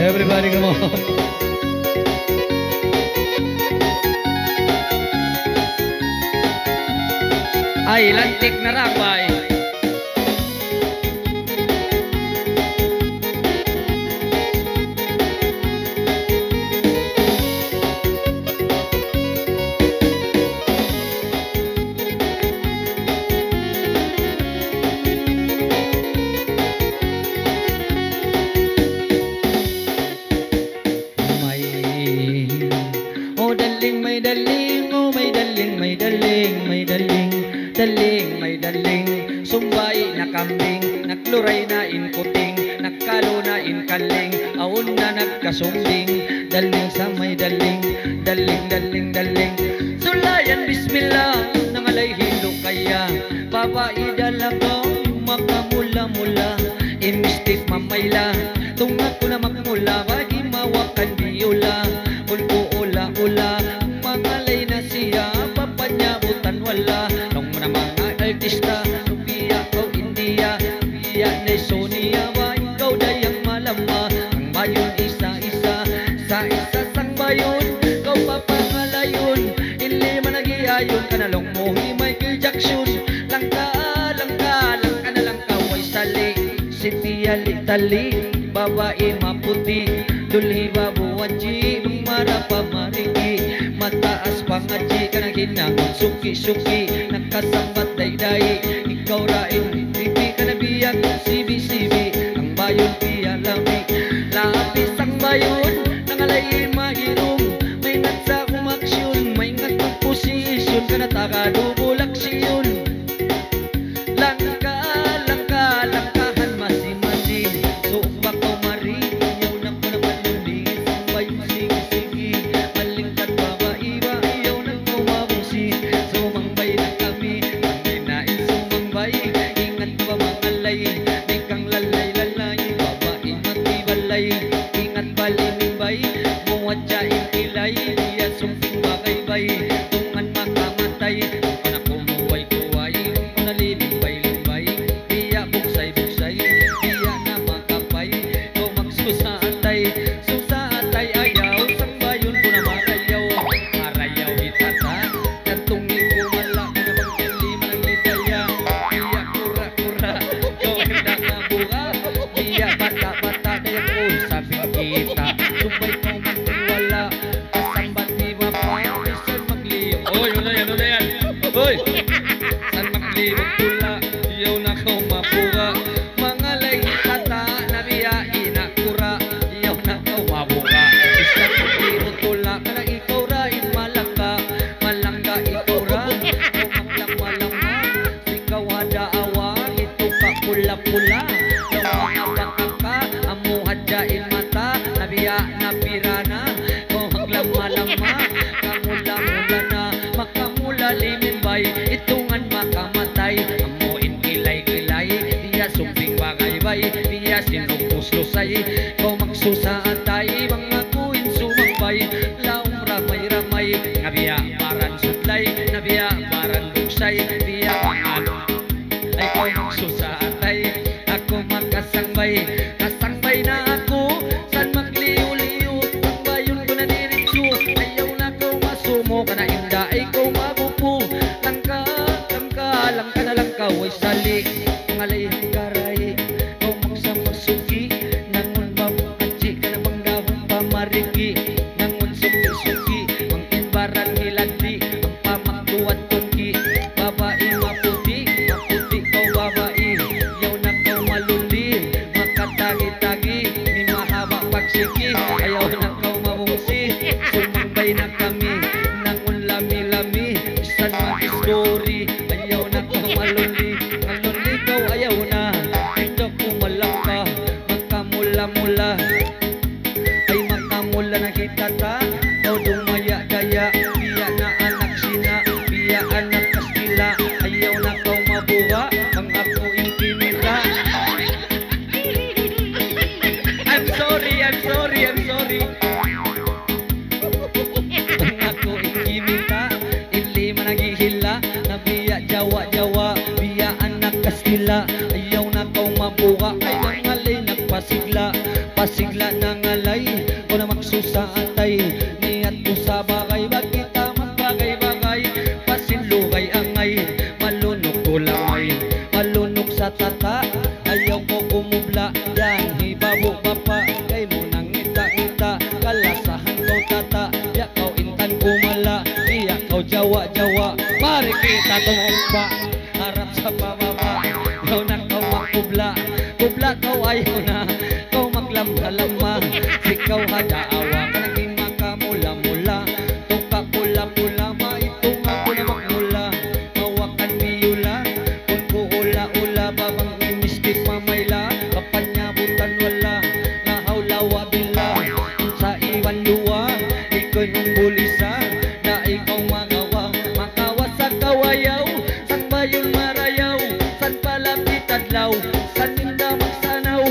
Everybody come on. Ay, lantik na rakbay. May daling, sumbay na kambing, nagluray na inputing, nagkalo na inkaling, aun na nagkasumbing, daling sa may daling, daling. Sulayan bismillah, nangalay hilo kaya, babae dalaga, makamula-mula, imistik mamayla, tungag ko na magmula, bagi mawakan biola, ulko ula-ula, mangalay na siya, papanyabutan wala, artista, Sophia o India, Sophia na Sonia, ba ikaw dayang malama, ang bayon isa-isa, sa isa sang bayon, ikaw papangalayon, hindi man nagiayon ka na long mo, Michael Jackson, langka na lang kaway sali, Sophia litali, babae maputi, dulhi babuwaji, lumara pa marigi, mataas pangaji, kanang hinangon suki-suki, nakasambat day-day, ikaw raing pipi ka na biyak, sibi-sibi, ang bayon piyalami, lapis ang bayon, nangalay mahirong, may ngat sa kumaksyon, may ngat magposisyon, ka na takadubol aksyon, langkahan masi-masi, suok ba ko mari, yaw na ko naman yung bingis, ang bayon sige-sige, malingkat babae ba, yaw na ko mabusi, sumangbay na kami, panginain sumangbay, ingat ba mangalay, di kang lalay-lalay, babae matibalay, ingat balinimbay, muwadyain kilay, iya sumping bagay-bay, tungan makamatay, anak ko muway-kuway, nalilimbay-limbay, iya buksay-buksay, iya na makapay, ko magsusaatay, susaatay ayaw, sang bayon ko na marayaw, marayaw itata, kantungi ko mala, ko na bang manang itaya, iya kura-kura, gawin na nabuha, iya bata-bata, kaya ko sabing kita, subay ko magtiwala, kasambat di mapa, isan magliyo, oy, ano yan, oy, san magliyo tula, iyaw na ko mabuha, mga lay tata, nabiya inakura, iyaw na ko mabuha, isan magliyo tula, kanang ikaw ra, malangga ikaw ra, kumaklang ikaw hada awa, ito ka pula-pula, gawa ka, amo hadyain mata, nabiya na pirana, kumaklang malama, kamula-mula na, makamula limimbay, itungan makamatay, amo inkilay-kilay, iya sumping bagay-bay, iya sinuguslusay, kau magsusaatay, mga kuin sumambay, laong ramay-ramay, nabiya paran sutlay, nabiya paran buksay, nabiya pangal, ay kau magsusaatay, ako makasangbay, kasangbay na ako, san magliw-liw, ang bayon ko na diritso, ayaw na kau masumo, kana inda ay kau magupo, langka na lang kaway sali, ngalay hanggaray, kau magsamasuki, nangon babukaji, ka na bang dahon pamarigi, nangon suki-suki, ang imbaran hilandi, ang pamaktuan tungki, babae maputi kau babae, yaw na kau maluli, makatagi-tagi, ni mahaba pagsiki, ayaw na kau mabungsi, sumangbay na kami, nangon lami-lami, isan mag-story, ayaw na kau maluli, maluli kau ayaw na, ito kumalangka, makamula-mula, ay makamula na kita ta, daw dumaya-daya, biya na anak sina, biya anak kastila, ayaw na kau mabuha, ang ako intinita. I'm sorry. Ang ako intinita, ili man naghihila, na biya jawa-jawa, biya anak kastila, ayaw na kau mabuha, ay nangalay nagpasigla, pasigla ng alay o na magsusaatay niat ko sa bagay bagita magbagay-bagay pasinlugay angay malunok ko lamay malunok sa tata ayaw ko kumubla yan hibabo bapa kay mo nang ita-ita kalasahan ko tata ya kau intan kumala iya kau jawa-jawa mari kita tumumpa harap sa pababa kau na kau makubla kubla kau ayaw na kau maglamhalama sikaw hadaawa kanaging makamula-mula tuka pula-pula maitunga ko na magmula mawakan biyula kung kuula-ula babang imiskit mamayla kapanyabutan wala nahawlawa bila sa iwan luwa iko'y umbulisa na ikaw magawa makawa sa kawayaw sang bayon marayaw san palapit adlaw san ninda magsanaw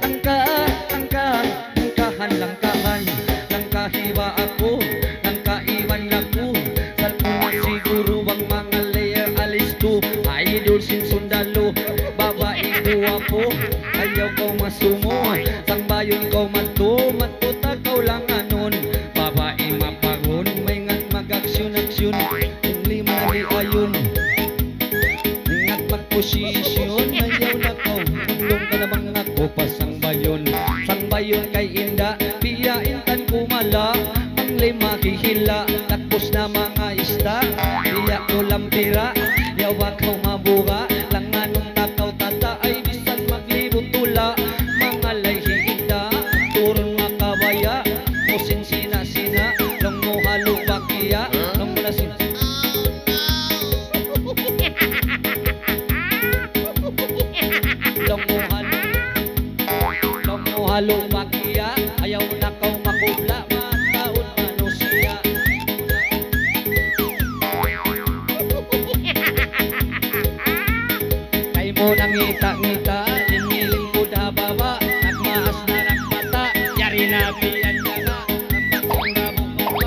langkahiba ako langkaiwan ako salpuna siguro ang mga layer alis to idol sin sundalo babae ko po ayaw ko masumo sang bayon ko matuta kau lang anon babae mapagon may ngat mag-aksyon-aksyon hindi man ay ayon ngat magposisyon ayaw na kau tulong ka namang ako pa sang bayon kay inda piya intan kumala ang lima hihila takbos na mga ista piya ko lampira yawa kau mabuga lang anong takaw tata ay bisan maglibot tula mga layhiida turun makabaya musin sina-sina long mo halo bakiya long mo nasin halo bakiya ayaw na kau makubla mataon manusia kay mo nang ngita-ngita lingiling ko da baba nagmaas na ng mata yari na biyan na nga ang batsang na bumaba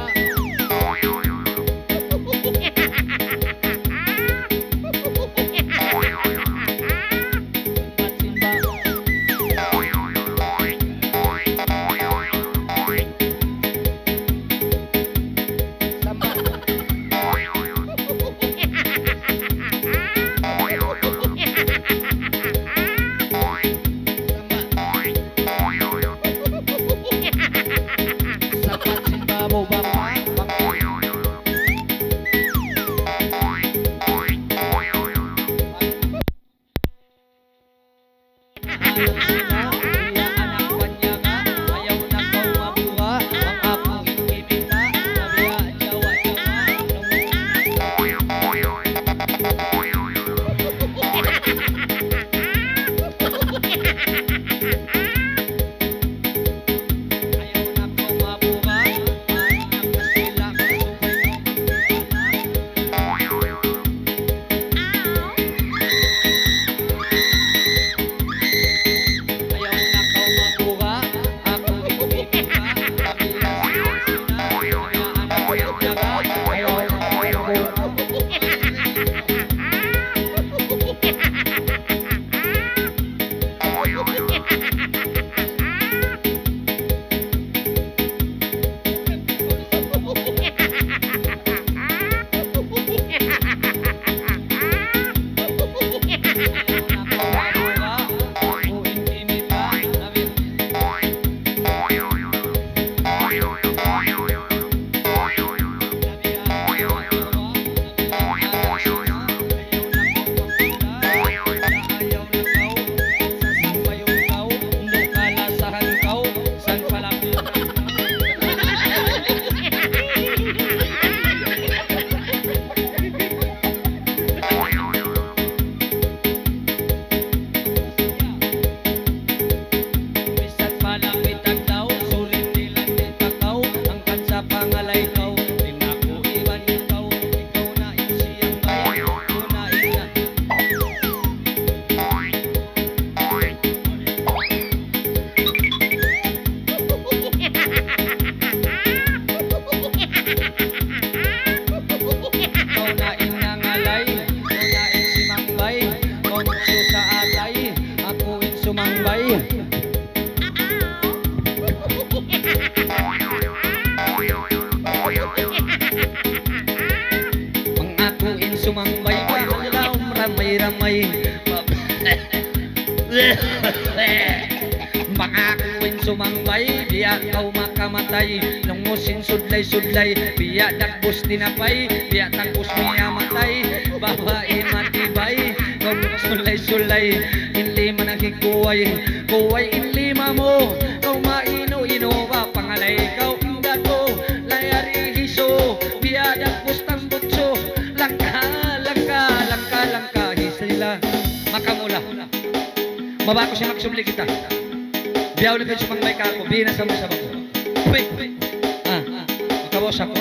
tuwing sumambay, biya kau makamatay. Lungusin sudlay-sudlay, biya dakbos tinapay, biya takos niya matay. Babae matibay, kau sulay-sulay, inli man ang hikuway, kuway inlima mo. Kau maino-ino ba, pangalay kau inda ko, layari hiso, biya dakbos tambutso. Langka, langka, langka, langka, hisila, makamula. Mabako siya magsumli kita. Biyaw na kayo sumangmay ka ako. Bina sa mga sabag ko. Wait. Makabos ako.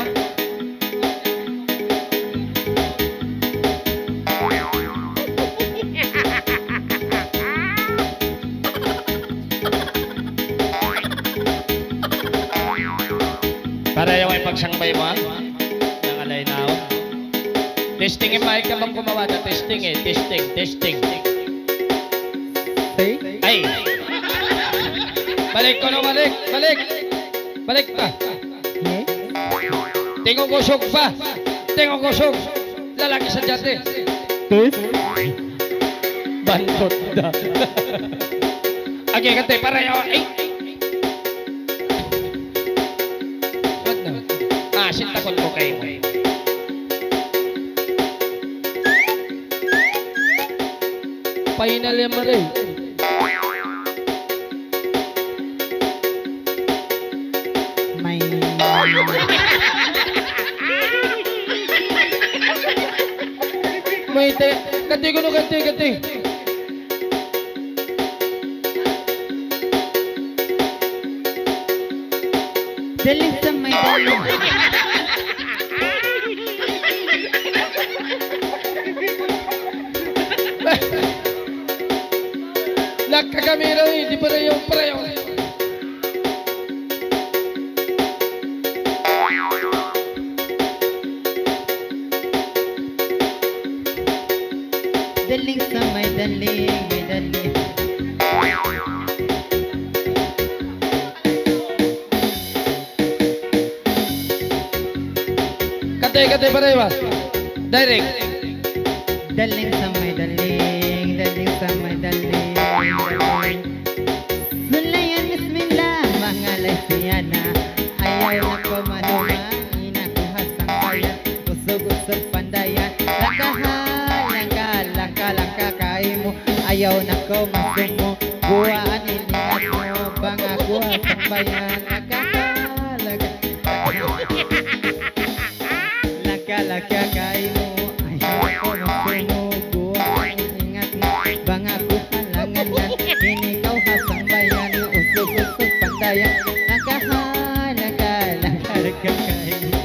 Para yung ipagsangbay mo, ha? Yang alay na ako. Testing yung mic ka bang gumawa na testing eh. Testing. Ay! Balik ko na, balik pa. Tingong kusog pa. Lalaki sa jate. Bandot da. Agi kate, para yaw. Ay! What na? Sintakot ko kayo. Final yung maray. May ganti ko no, ganti. Daling sa may daling. Nakakamera eh, di pa rin yung prayo. Daling sa may daling. Kate pareho ba? Direct. Daling sa may daling sa may daling. Sulayan bismillah, mga lesbiana. Ayaw na ko manuman, inakuha sang bayan. Usog-usog pandayan, langka kain mo. Ayaw na ko masumo, buwaan iningat mo. Banga kuha sang bayan, laka kain mo. Ayaw na ko masumo, buwaan iningat mo. Banga kuha langanan, inikaw hasang bayan. Usog-usog pandayan, langka kain mo.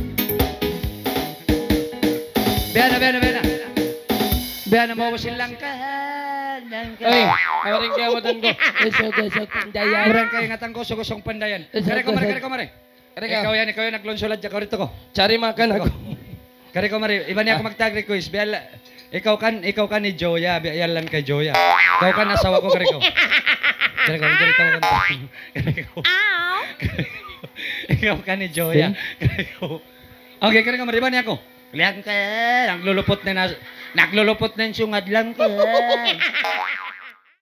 Biya na mo silang ka. Ay, kawaring kaya mo tango. Usog-usog pandayan. Murang kayo nga tangko, sugusong pandayan. Kare ko mare. Ikaw yan naglunsulad ka rito ko. Cari makan ako. Kare ko mare, iba niya ako magtag request. Biya, ikaw kan ni Joya, biya lan kay Joya. Ikaw kan asawa ko kare ko. Kare ko. Ikaw kan ni Joya. Kare ko. Okay, kare ko mare, iba niya ako. Liang ka, naglulupot na yung sungad lang ka.